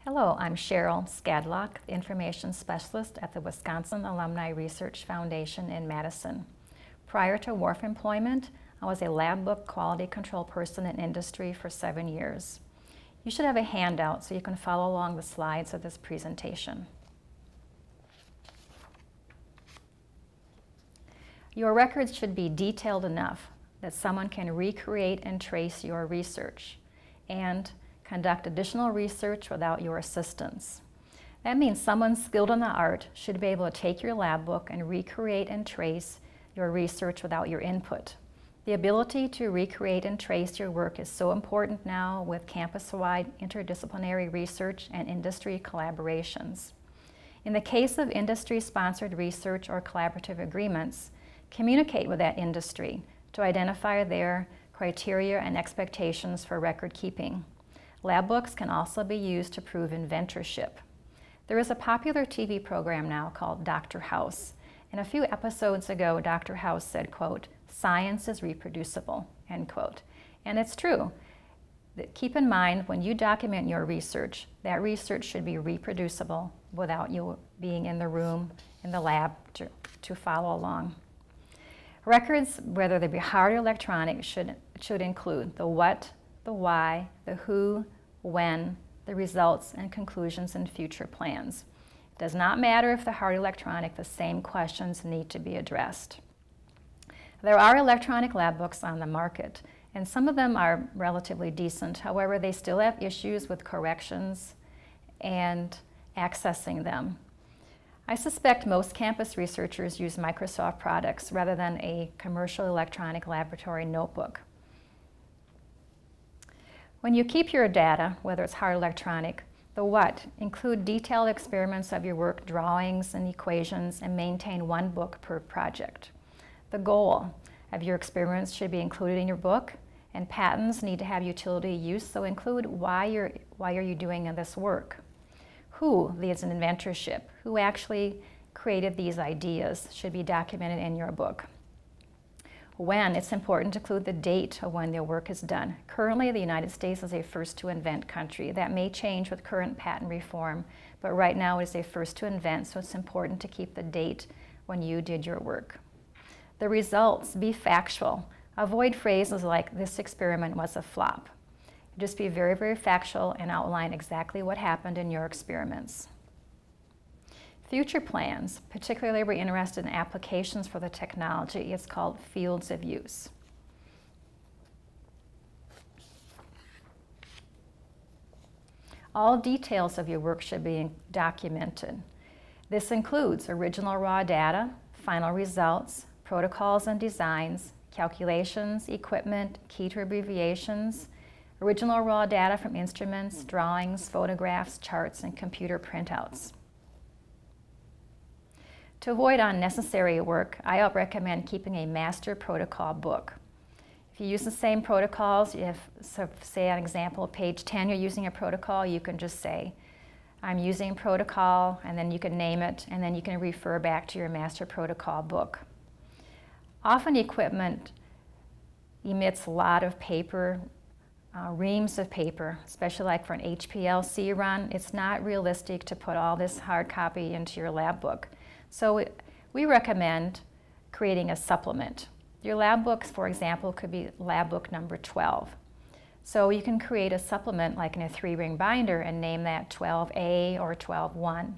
Hello, I'm Cheryl Scadlock, Information Specialist at the Wisconsin Alumni Research Foundation in Madison. Prior to WARF employment, I was a lab book quality control person in industry for 7 years. You should have a handout so you can follow along the slides of this presentation. Your records should be detailed enough that someone can recreate and trace your research and conduct additional research without your assistance. That means someone skilled in the art should be able to take your lab book and recreate and trace your research without your input. The ability to recreate and trace your work is so important now with campus-wide interdisciplinary research and industry collaborations. In the case of industry-sponsored research or collaborative agreements, communicate with that industry to identify their criteria and expectations for record keeping. Lab books can also be used to prove inventorship. There is a popular TV program now called Dr. House, and a few episodes ago, Dr. House said, quote, "Science is reproducible," end quote. And it's true. Keep in mind, when you document your research, that research should be reproducible without you being in the room, in the lab, to follow along. Records, whether they be hard or electronic, should include the what, the why, the who, when, the results and conclusions and future plans. It does not matter if the hard or electronic, the same questions need to be addressed. There are electronic lab books on the market, and some of them are relatively decent. However, they still have issues with corrections and accessing them. I suspect most campus researchers use Microsoft products rather than a commercial electronic laboratory notebook. When you keep your data, whether it's hard or electronic, the what, include detailed experiments of your work, drawings and equations, and maintain one book per project. The goal of your experiments should be included in your book, and patents need to have utility use, so include why are you doing this work. Who leads an inventorship, who actually created these ideas, should be documented in your book. When, it's important to include the date of when your work is done. Currently, the United States is a first to invent country. That may change with current patent reform, but right now it is a first to invent, so it's important to keep the date when you did your work. The results, be factual. Avoid phrases like, "this experiment was a flop." Just be very, very factual and outline exactly what happened in your experiments. Future plans, particularly we're interested in applications for the technology. It's called fields of use. All details of your work should be documented. This includes original raw data, final results, protocols and designs, calculations, equipment, key to abbreviations, original raw data from instruments, drawings, photographs, charts, and computer printouts. To avoid unnecessary work, I recommend keeping a master protocol book. If you use the same protocols, so say an example, page 10, you're using a protocol, you can just say, "I'm using protocol," and then you can name it, and then you can refer back to your master protocol book. Often equipment emits a lot of paper, reams of paper, especially like for an HPLC run. It's not realistic to put all this hard copy into your lab book. So we recommend creating a supplement. Your lab books, for example, could be lab book number 12. So you can create a supplement like in a 3-ring binder and name that 12A or 12-1.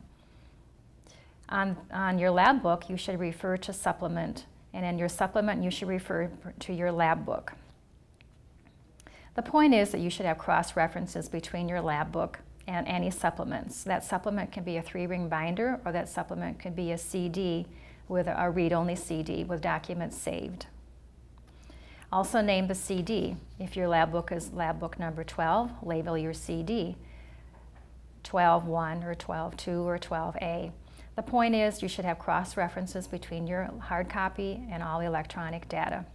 On your lab book, you should refer to supplement, and in your supplement, you should refer to your lab book. The point is that you should have cross-references between your lab book and any supplements. That supplement can be a 3-ring binder, or that supplement could be a CD with a read-only CD with documents saved. Also name the CD. If your lab book is lab book number 12, label your CD 12-1 or 12-2 or 12A. The point is you should have cross-references between your hard copy and all the electronic data.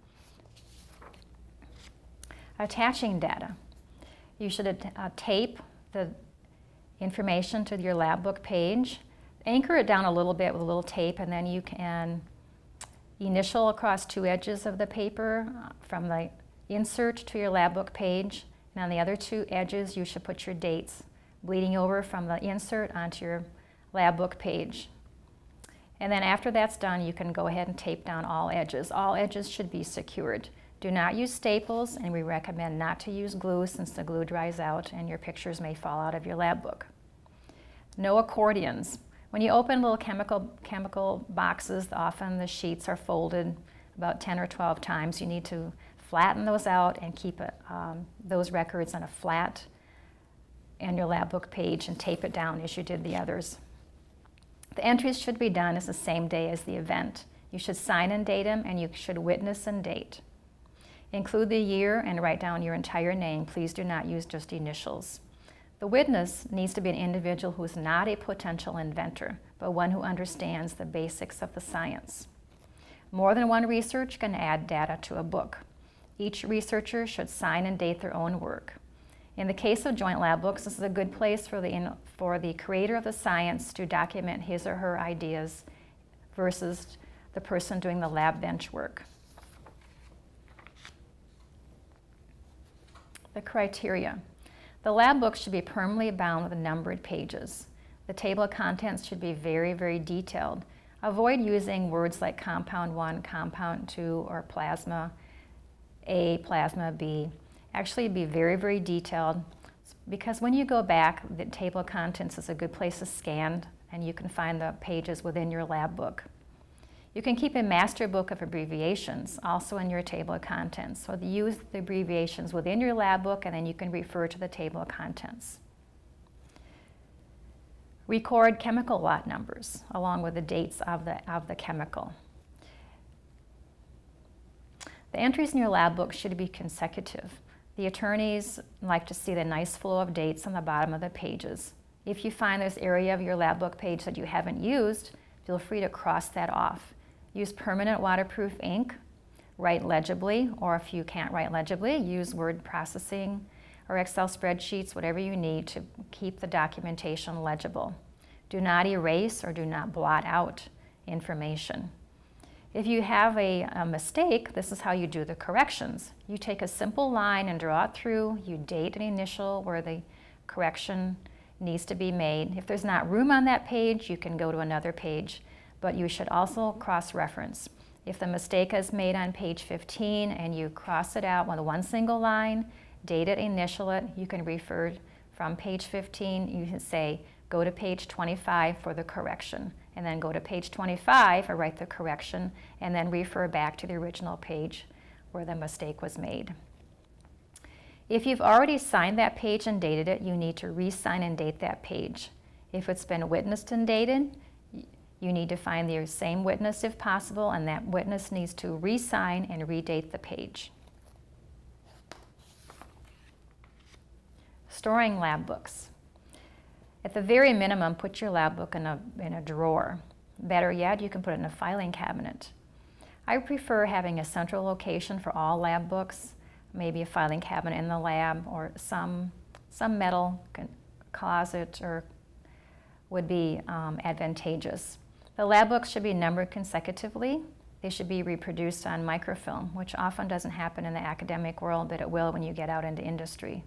Attaching data. You should tape the information to your lab book page. Anchor it down a little bit with a little tape, and then you can initial across 2 edges of the paper from the insert to your lab book page, and on the other 2 edges you should put your dates bleeding over from the insert onto your lab book page. And then after that's done, you can go ahead and tape down all edges. All edges should be secured. Do not use staples, and we recommend not to use glue since the glue dries out and your pictures may fall out of your lab book. No accordions. When you open little chemical boxes, often the sheets are folded about 10 or 12 times. You need to flatten those out and keep those records on a flat and your lab book page and tape it down as you did the others. The entries should be done as the same day as the event. You should sign and date them, and you should witness and date. Include the year and write down your entire name. Please do not use just initials. The witness needs to be an individual who is not a potential inventor, but one who understands the basics of the science. More than one research can add data to a book. Each researcher should sign and date their own work. In the case of joint lab books, this is a good place for the creator of the science to document his or her ideas versus the person doing the lab bench work. The criteria. The lab book should be permanently bound with numbered pages. The table of contents should be very, very detailed. Avoid using words like compound 1, compound 2, or plasma A, plasma B. Actually be very, very detailed, because when you go back, the table of contents is a good place to scan, and you can find the pages within your lab book. You can keep a master book of abbreviations also in your table of contents. So use the abbreviations within your lab book, and then you can refer to the table of contents. Record chemical lot numbers along with the dates of the chemical. The entries in your lab book should be consecutive. The attorneys like to see the nice flow of dates on the bottom of the pages. If you find this area of your lab book page that you haven't used, feel free to cross that off. Use permanent waterproof ink, write legibly, or if you can't write legibly, use word processing or Excel spreadsheets, whatever you need to keep the documentation legible. Do not erase or do not blot out information. If you have a mistake, this is how you do the corrections. You take a simple line and draw it through, you date an initial where the correction needs to be made. If there's not room on that page, you can go to another page, but you should also cross-reference. If the mistake is made on page 15 and you cross it out with one single line, date it, initial it, you can refer from page 15, you can say, go to page 25 for the correction, and then go to page 25 or write the correction, and then refer back to the original page where the mistake was made. If you've already signed that page and dated it, you need to re-sign and date that page. If it's been witnessed and dated, you need to find the same witness if possible, and that witness needs to re-sign and redate the page. Storing lab books. At the very minimum, put your lab book in a drawer. Better yet, you can put it in a filing cabinet. I prefer having a central location for all lab books, maybe a filing cabinet in the lab, or some metal closet or would be advantageous. The lab books should be numbered consecutively. They should be reproduced on microfilm, which often doesn't happen in the academic world, but it will when you get out into industry.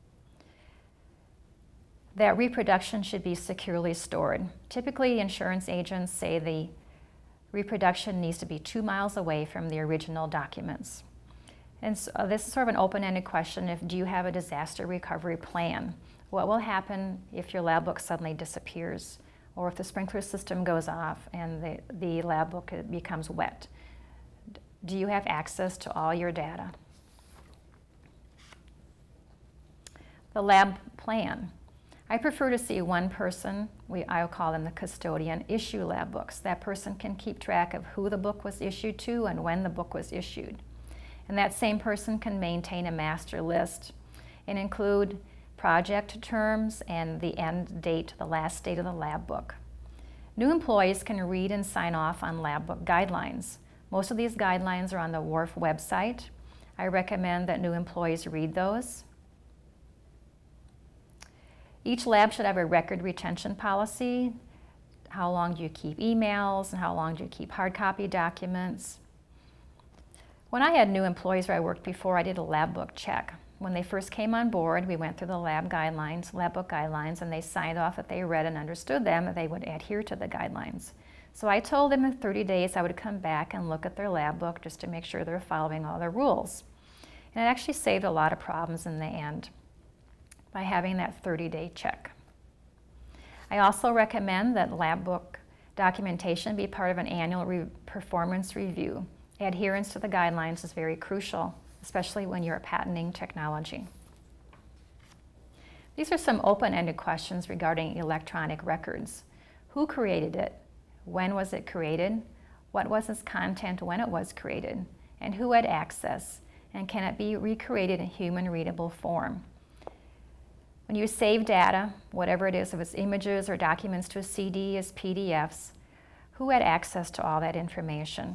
That reproduction should be securely stored. Typically, insurance agents say the reproduction needs to be 2 miles away from the original documents. And so, this is sort of an open-ended question. Do you have a disaster recovery plan? What will happen if your lab book suddenly disappears, or if the sprinkler system goes off and the lab book becomes wet? Do you have access to all your data? The lab plan. I prefer to see one person, I'll call them the custodian, issue lab books. That person can keep track of who the book was issued to and when the book was issued. And that same person can maintain a master list and include project terms and the end date, the last date of the lab book. New employees can read and sign off on lab book guidelines. Most of these guidelines are on the WRF website. I recommend that new employees read those. Each lab should have a record retention policy. How long do you keep emails, and how long do you keep hard copy documents? When I had new employees where I worked before, I did a lab book check. when they first came on board, we went through the lab book guidelines, and they signed off that they read and understood them, that they would adhere to the guidelines. So I told them in 30 days I would come back and look at their lab book just to make sure they're following all the rules. And it actually saved a lot of problems in the end by having that 30-day check. I also recommend that lab book documentation be part of an annual performance review. Adherence to the guidelines is very crucial, especially when you're patenting technology. These are some open-ended questions regarding electronic records. Who created it? When was it created? What was its content when it was created? And who had access? And can it be recreated in human-readable form? When you save data, whatever it is, if it's images or documents to a CD as PDFs, who had access to all that information?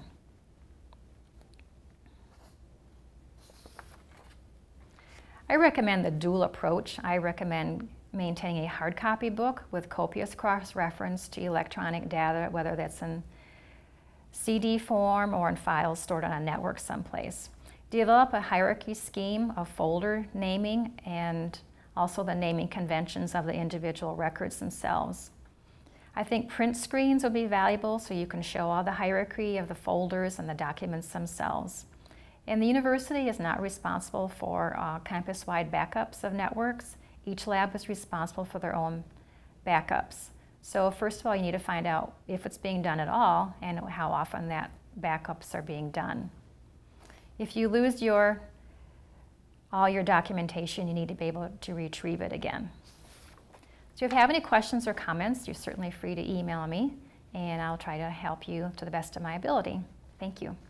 I recommend the dual approach. I recommend maintaining a hard copy book with copious cross-reference to electronic data, whether that's in CD form or in files stored on a network someplace. Develop a hierarchy scheme of folder naming and also the naming conventions of the individual records themselves. I think print screens would be valuable so you can show all the hierarchy of the folders and the documents themselves. And the university is not responsible for campus-wide backups of networks. Each lab is responsible for their own backups. So first of all, you need to find out if it's being done at all and how often that backups are being done. If you lose all your documentation, you need to be able to retrieve it again. So if you have any questions or comments, you're certainly free to email me, and I'll try to help you to the best of my ability. Thank you.